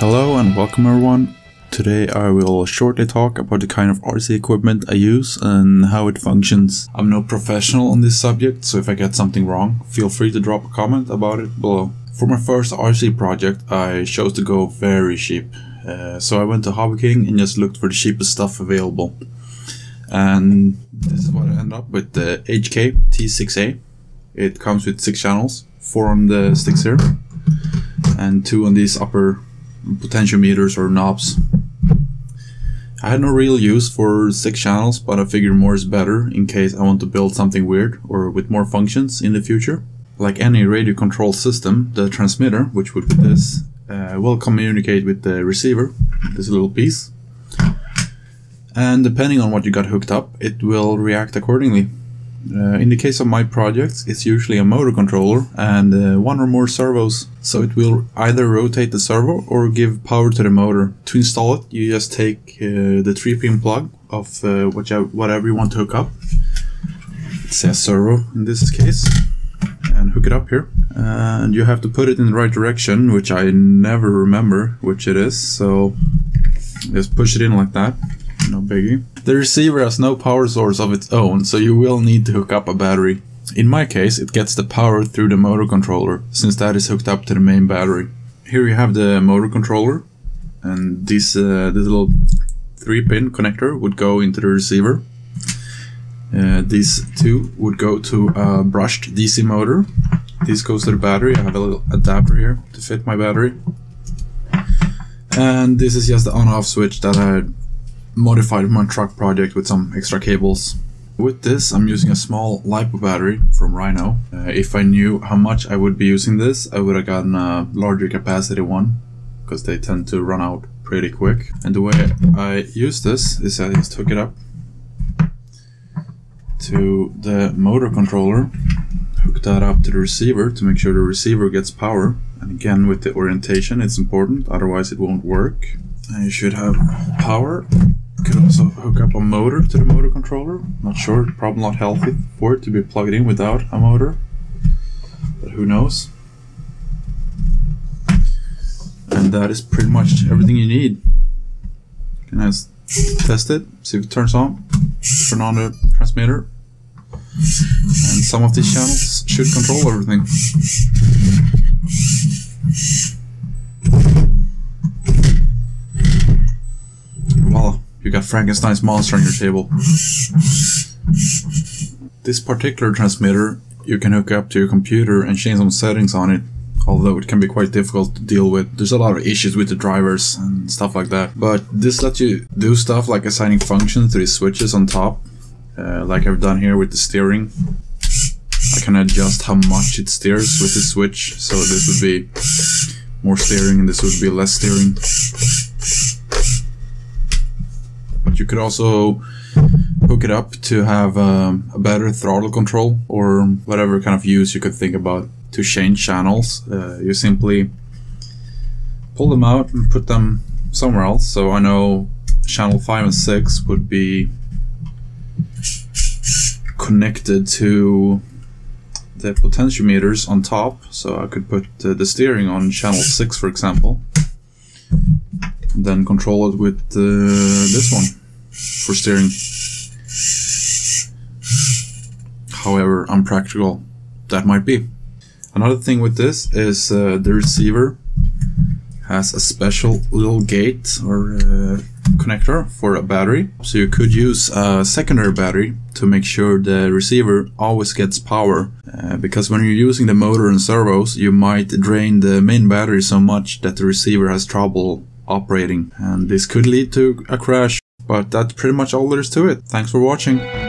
Hello and welcome everyone. Today I will shortly talk about the kind of RC equipment I use and how it functions. I'm no professional on this subject, so if I get something wrong, feel free to drop a comment about it below. For my first RC project I chose to go very cheap. So I went to Hobby King and just looked for the cheapest stuff available. And this is what I ended up with, the HK T6A. It comes with 6 channels, 4 on the sticks here, and 2 on these upper potentiometers or knobs. I had no real use for 6 channels, but I figured more is better in case I want to build something weird or with more functions in the future. Like any radio control system, the transmitter, which would be this, will communicate with the receiver, this little piece. And depending on what you got hooked up, it will react accordingly. In the case of my projects, it's usually a motor controller and 1 or more servos, so it will either rotate the servo or give power to the motor. To install it, you just take the 3-pin plug of whatever you want to hook up. It says servo in this case, and hook it up here. And you have to put it in the right direction, which I never remember which it is, so just push it in like that. No biggie. The receiver has no power source of its own, so you will need to hook up a battery. In my case, it gets the power through the motor controller, since that is hooked up to the main battery. Here you have the motor controller, and this little 3-pin connector would go into the receiver. These 2 would go to a brushed DC motor. This goes to the battery. I have a little adapter here to fit my battery. And this is just the on-off switch that I modified my truck project with some extra cables. With this I'm using a small LiPo battery from Rhino. If I knew how much I would be using this, I would have gotten a larger capacity one, because they tend to run out pretty quick. And the way I use this is I just hook it up to the motor controller, hook that up to the receiver to make sure the receiver gets power. And again, with the orientation it's important, otherwise it won't work. And you should have power. You could also hook up a motor to the motor controller. Not sure, probably not healthy for it to be plugged in without a motor, but who knows. And that is pretty much everything you need. You can just test it, see if it turns on, turn on the transmitter, and some of these channels should control everything. Voila, you got Frankenstein's monster on your table. This particular transmitter you can hook up to your computer and change some settings on it, although it can be quite difficult to deal with. There's a lot of issues with the drivers and stuff like that. But this lets you do stuff like assigning functions to these switches on top, like I've done here with the steering. I can adjust how much it steers with this switch, so this would be more steering and this would be less steering. But you could also hook it up to have a better throttle control, or whatever kind of use you could think about to change channels. You simply pull them out and put them somewhere else. So I know channel 5 and 6 would be connected to the potentiometers on top, so I could put the steering on channel 6 for example, and then control it with this one for steering. However unpractical that might be. Another thing with this is the receiver has a special little gate or connector for a battery, so you could use a secondary battery to make sure the receiver always gets power, because when you're using the motor and servos you might drain the main battery so much that the receiver has trouble operating, and this could lead to a crash. But that's pretty much all there is to it. Thanks for watching.